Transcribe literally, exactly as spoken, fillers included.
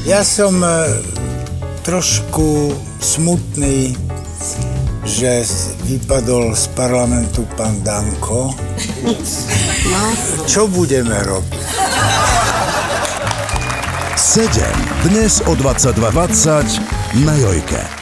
Ja som trošku smutný, že vypadol z parlamentu pán Danko. Čo budeme robiť? sedem. Dnes o dvadsaťdva dvadsať na Jojke.